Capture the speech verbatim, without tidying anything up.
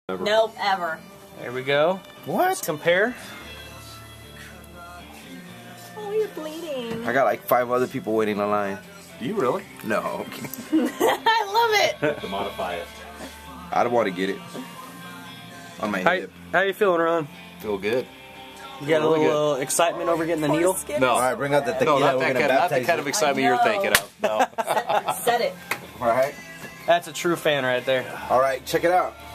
Ever. Nope, ever. There we go. What? Let's compare. Oh, you're bleeding. I got like five other people waiting in line. Do you really? No. I love it. To modify it. I don't want to get it. On my How, hip. how you feeling, Ron? Feel good. You got a Really little uh, excitement over getting the Poor needle? Skippy. No. Alright, bring out the No, tequila. not We're that, gonna kind, not the baptize kind of you. excitement I you're know. thinking of. No. Set it. Alright. That's a true fan right there. Alright, check it out.